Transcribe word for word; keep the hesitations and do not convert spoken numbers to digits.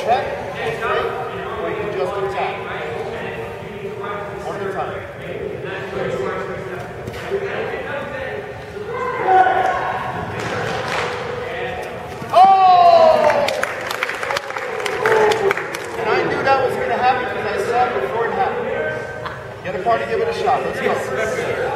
check, straight, or you can just attack. One at a time. That was going to happen because I saw it before it happened. Get a party, give it a shot. Let's go.